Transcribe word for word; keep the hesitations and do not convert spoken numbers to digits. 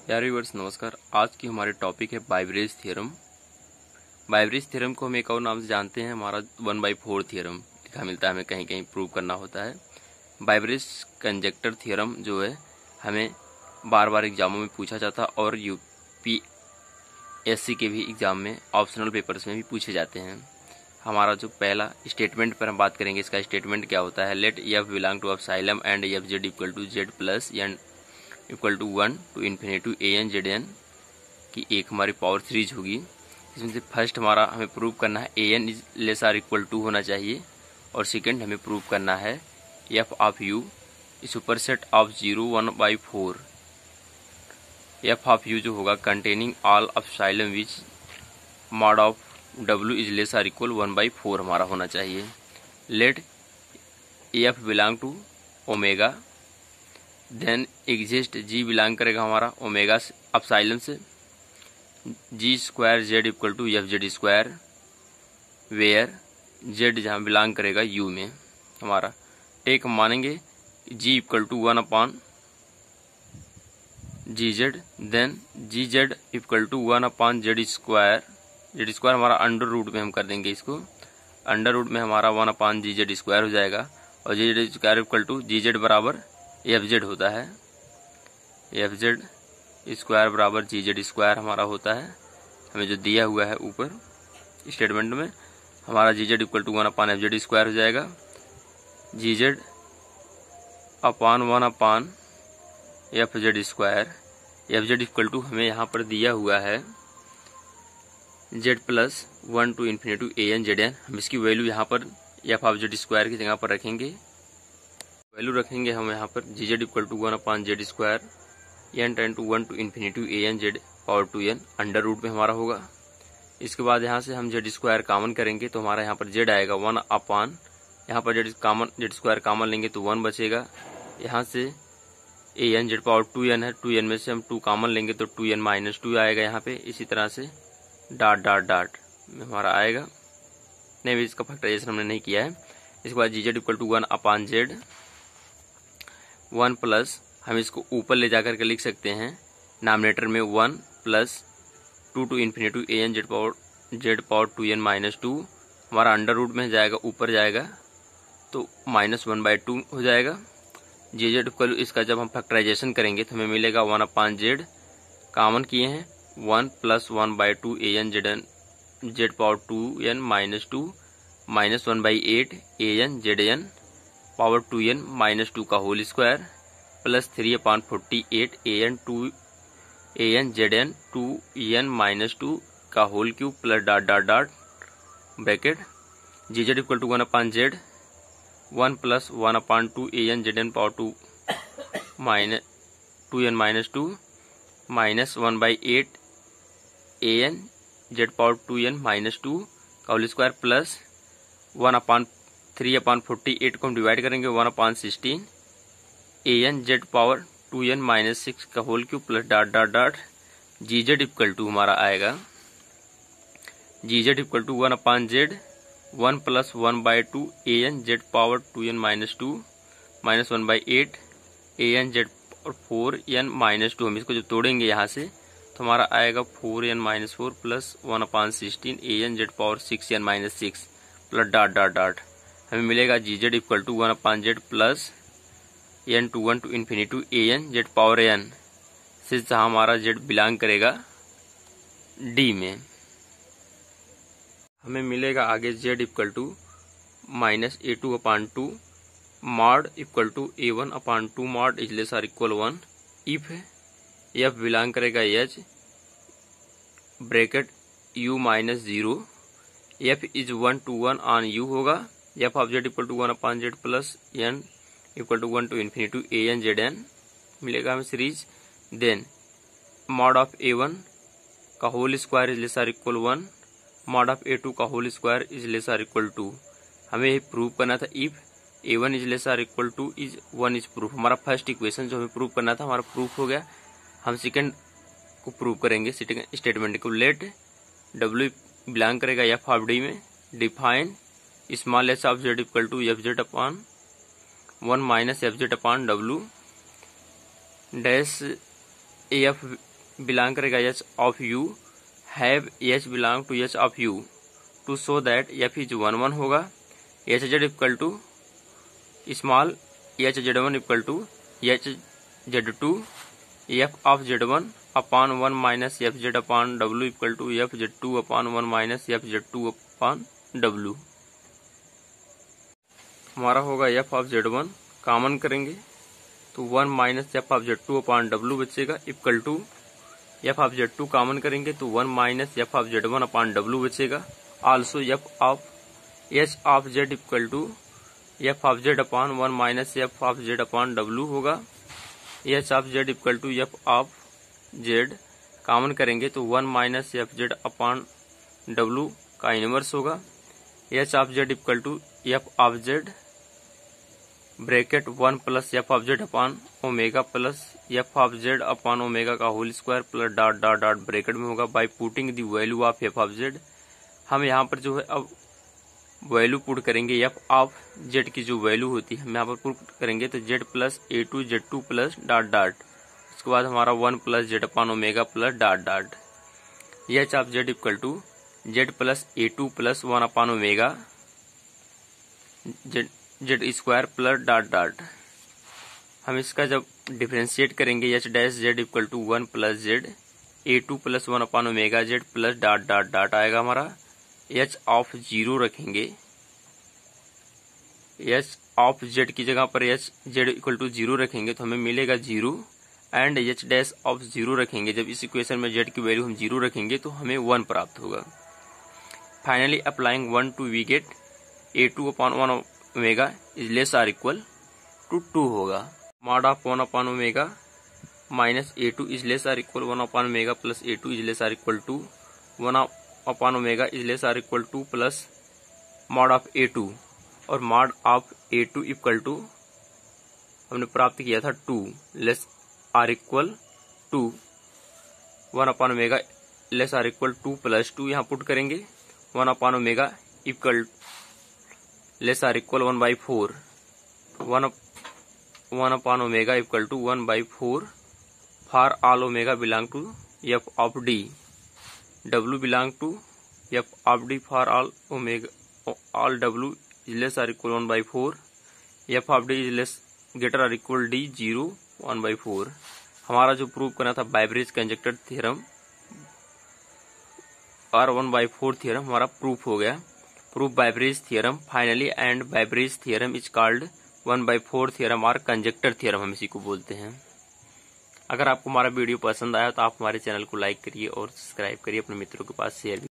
यार व्यूअर्स नमस्कार। आज की हमारे टॉपिक है बाइब्रेज थ्योरम। बाइब्रेज थ्योरम को हम एक और नाम से जानते हैं, हमारा वन बाई फोर थ्योरम लिखा मिलता है, हमें कहीं कहीं प्रूव करना होता है। बाइब्रेज कंजक्टर थ्योरम जो है हमें बार बार एग्जामों में पूछा जाता है और यूपीएससी के भी एग्जाम में ऑप्शनल पेपर्स में भी पूछे जाते हैं। हमारा जो पहला स्टेटमेंट पर हम बात करेंगे, इसका स्टेटमेंट क्या होता है। Let F belong to sylum and F Z equal to Z plus N equal to one to infinity A N Z N की एक हमारी पावर सीरीज होगी। इसमें से फर्स्ट हमारा हमें प्रूव करना है A N is less or equal to होना चाहिए, और सेकेंड हमें प्रूव करना है F of U superset of zero one by four. F of U जो होगा containing all of sylum which mod of W is less or equal one by four हमारा होना चाहिए। Let F belong to omega, then exist G belong करेगा हमारा omega epsilon से, G square Z equal to F Z square, where Z जहाँ belong करेगा U में हमारा। टेक हम मानेंगे G equal to one upon G Z, then G Z equal to one upon Z square. Z square हमारा under root में हम कर देंगे इसको, अंडर रूट में हमारा one upon G Z square हो जाएगा, और G Z square equal to G Z बराबर एफ जेड होता है। एफ जेड स्क्वायर बराबर जी जेड स्क्वायर हमारा होता है, हमें जो दिया हुआ है ऊपर स्टेटमेंट में। हमारा G Z equal to one upon F Z square हो जाएगा, G Z upon one upon F Z square. F Z equal to हमें यहाँ पर दिया हुआ है Z plus one to infinity A N Z N. हम इसकी वैल्यू यहाँ पर एफ ऑफ जेड स्क्वायर की जगह पर रखेंगे, वैल्यू रखेंगे हम यहाँ पर G Z equal to one upon Z square N ten to one to infinity A N Z power two N under root में हमारा होगा। इसके बाद यहाँ से हम जेड स्क्वायर कॉमन करेंगे तो हमारा यहाँ पर जेड आएगा वन अपान, यहाँ पर Z common Z square common लेंगे तो वन बचेगा। यहाँ से A N Z power two N है, टू एन में से हम टू कॉमन लेंगे तो टू एन माइनस टू आएगा यहाँ पे। इसी तरह से डाट डाट डाट में हमारा आएगा, नहीं भी इसका फैक्टराइजेशन हमने नहीं किया है। इसके बाद G Z equal to one upon Z one plus, हम इसको ऊपर ले जाकर के लिख सकते हैं नामिनेटर में one plus two to infinity A N Z power Z power two N minus two, हमारा अंडर रूट में जाएगा ऊपर जाएगा तो माइनस वन बाई टू हो जाएगा। जी जेड इक्वल इसका जब हम फैक्टराइजेशन करेंगे तो हमें मिलेगा वन अपान जेड, कॉमन किए हैं one plus one by two A N Z N Z power two N minus two minus one by eight A N Z N power two N minus two का whole square plus three upon forty eight A N two A N Z N two N minus two का whole cube plus dot dot dot bracket G Z equal to one upon Z one plus one upon to A N Z N power two minus two N minus two minus one by eight A N Z power two N minus two का whole square plus one upon three upon forty eight को हम divide करेंगे one upon sixteen A N Z power two N minus six का whole cube plus dot dot dot G Z equal to हमारा आएगा G Z equal to one upon Z one plus one by two A N Z power two N minus two minus one by eight A N Z power four N minus two. हम इसको जो तोड़ेंगे यहाँ से तो हमारा आएगा four N minus four plus one upon sixteen A N Z power six N minus six plus dot dot dot हमें मिलेगा G Z equal to one upon Z plus N to one to infinity A N Z power N से जहाँ हमारा Z belong करेगा D में। हमें मिलेगा आगे Z equal to minus A two upon two mod equal to A one upon two mod is less or equal one. If F belong करेगा H bracket U minus zero, F is one to one on U होगा, F of Z equal to one upon Z plus N equal to one to infinity A N Z N मिलेगा हमें series. Then mod of A one का whole square is less or equal one, mod of A two का whole square is less or equal to. हमें ये prove करना था if A one is less or equal to is one is proof. हमारा first equation जो हमें prove करना था हमारा प्रूफ हो गया। हम सेकेंड को प्रूव करेंगे स्टेटमेंट को। लेट डब्ल्यू बिलोंग करेगा एफ ऑफ डी में, define small S of Z equal to F Z upon one minus F Z upon W dash F belong करेगा H of U, have H belong to H of U, to show that F is one one होगा, H Z equal to small H Z one equal to H Z two F of Z one upon one minus F Z upon W equal to F Z two upon one minus F Z two upon W. हमारा होगा F of Z one, common करेंगे तो one minus F of Z two upon W बचेगा, equal to F of Z two common करेंगे तो one minus F of Z one upon W बचेगा। Also F of H of Z equal to F of Z upon one minus F of Z upon W होगा। H of Z equal to F of Z common करेंगे तो one minus F Z upon W का inverse होगा। H of Z equal to F of Z bracket one plus F of Z upon omega plus F of Z upon omega का whole square plus dot dot dot bracket में होगा। By putting the value of F of Z, हम यहाँ पर जो है अब value put करेंगे एफ ऑफ जेड की जो वैल्यू होती है हम यहाँ पर पुट करेंगे तो Z plus A two Z two plus dot dot, उसके बाद हमारा one plus Z upon omega plus dot dot. H of Z equal to Z plus A two plus one upon omega Z Z square plus dot dot. हम इसका जब differentiate करेंगे H dash Z equal to one plus Z A two plus one upon omega Z plus dot dot dot आएगा हमारा। H of zero रखेंगे, H of Z की जगह पर H Z equal to zero रखेंगे तो हमें मिलेगा zero, and H dash of zero रखेंगे, जब इस इक्वेशन में जेड की वैल्यू हम जीरो रखेंगे तो हमें वन प्राप्त होगा। Finally applying one to we get A two upon one omega is less or equal to two होगा। Mod of one upon omega minus A two is less or equal one upon omega plus A two is less or equal to one upon omega is less or equal to plus mod of A two, और mod of A two equal to हमने प्राप्त किया था to less or equal to one upon omega less or equal to plus two, यहाँ put करेंगे one upon omega equal less or equal one by four, one one upon omega equal to one by four for all omega belong to F of D, W belong to F of D for all omega all W is less or equal one by four, F of D is less greater or equal D zero one by four. हमारा जो prove करना था Bieberbach conjectured theorem or one by four theorem हमारा proof हो गया। Proof Bieberbach theorem finally, and Bieberbach theorem is called one by four theorem और conjecture theorem हम इसी को बोलते हैं। अगर आपको हमारा वीडियो पसंद आया तो आप हमारे चैनल को लाइक करिए और सब्सक्राइब करिए, अपने मित्रों के पास शेयर